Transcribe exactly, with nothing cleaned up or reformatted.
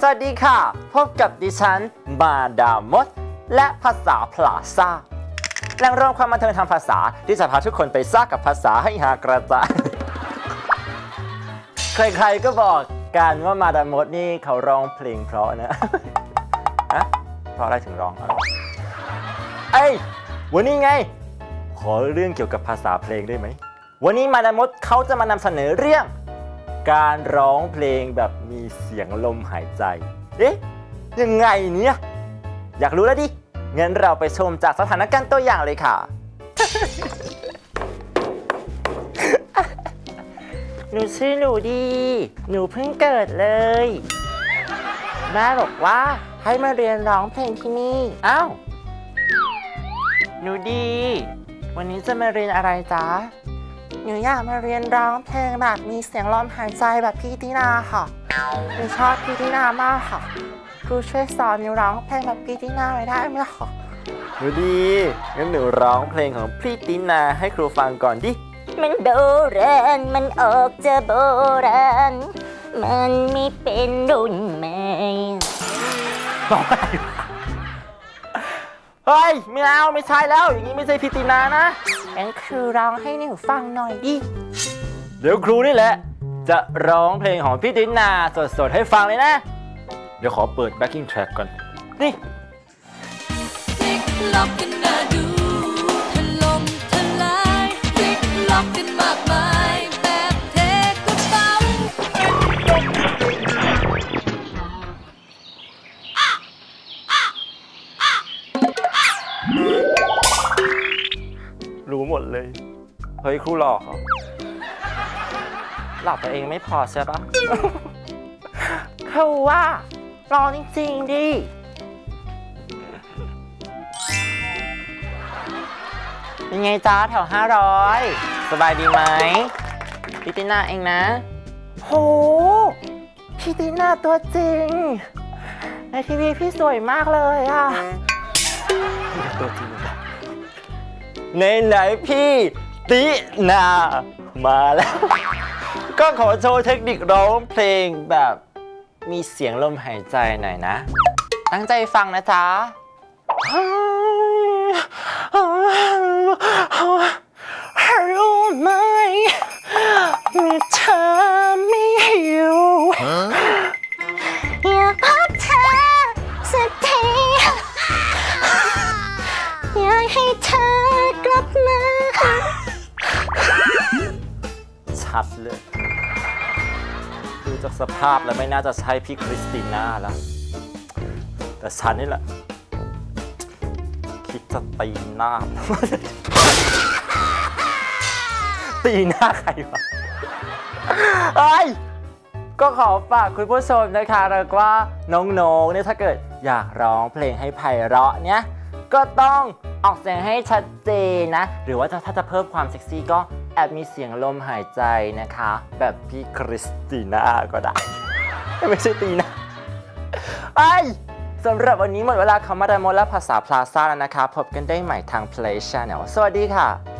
วัสดีค่ะพบกับดิฉันมาดามมดและภาษาพลาซ่าแหล่งรวมความบันเทิงทางภาษาที่จะพาทุกคนไปซ่ากับภาษาให้หากระจายใครๆก็บอกกันว่ามาดามมดนี่เขาร้องเพลงเพราะนะฮะเพราะอะไรถึงร้องอะไรเอ้ยวันนี้ไงขอเรื่องเกี่ยวกับภาษาเพลงได้ไหมวันนี้มาดามมดเขาจะมานำเสนอเรื่องการร้องเพลงแบบมีเสียงลมหายใจเอ๊ะยังไงเนี่ยอยากรู้แล้วดิงั้นเราไปชมจากสถานการณ์ตัวอย่างเลยค่ะ หนูชื่อหนูดีหนูเพิ่งเกิดเลยแม่บอกว่าให้มาเรียนร้องเพลงที่นี่อ้าวหนูดีวันนี้จะมาเรียนอะไรจ๊ะหนูอยากมาเรียนร้องเพลงแบบมีเสียงลมหายใจแบบพี่ตินาค่ะหนูชอบพี่ตินามากค่ะครูช่วยสอนหนูร้องเพลงแบบพี่ตินาไว้ได้ไหมคะหนูดีงั้นหนูร้องเพลงของพี่ตินาให้ครูฟังก่อนดิมันโบราณมันออกจะโบราณมันไม่เป็นรุ่นใหม่บอกอะไรเฮ้ยไม่เอาไม่ใช่แล้วอย่างนี้ไม่ใช่พี่ตินานะงั้นครูร้องให้หนูฟังหน่อยดิเดี๋ยวครูนี่แหละจะร้องเพลงของพี่ตินาสดๆให้ฟังเลยนะเดี๋ยวขอเปิด backing track ก่อนนี่พลิกล็อกกันน่าดูถล่มทลายพลิกล็อกกันมากมายแบบเทกระเป๋ารู้หมดเลยเฮ้ยครูหลอกเหรอหลอกตัวเองไม่พอใช่ปะครูว่าร้องจริงๆดิเป็นไงจ้าแถวห้าร้อยสบายดีไหมพี่ตินาเองนะโหพี่ตินาตัวจริงในทีวีพี่สวยมากเลยอ่ะตัวจริงในไหนพี่ตินามาแล้ว ก็ขอโชว์เทคนิคร้องเพลงแบบมีเสียงลมหายใจหน่อยนะตั้งใจฟังนะจ๊ะรู้ไหมเมื่อเธอไม่อยู่อยากพบเธอสักทีอยากให้เธอกลับมาชัดเลยดูจากสภาพแล้วไม่น่าจะใช่พี่คริสติน่าแล้วแต่ฉันนี่แหละคิดจะตีหน้า ตีหน้าใครวะไอ้ก็ขอฝากคุณผู้ชมนะคะแล้วว่าน้องๆเนี่ยถ้าเกิดอยากร้องเพลงให้ไพเราะเนี่ยก็ต้องออกเสียงให้ชัดเจนนะหรือว่าถ้าจะเพิ่มความเซ็กซี่ก็แอบมีเสียงลมหายใจนะคะแบบพี่คริสติน่าก็ได้ ไม่ใช่ตีนะไอ้สำหรับวันนี้หมดเวลาของมาดามมดและภาษาพลาซ่าแล้วนะคะพบกันได้ใหม่ทาง Play Channel สวัสดีค่ะ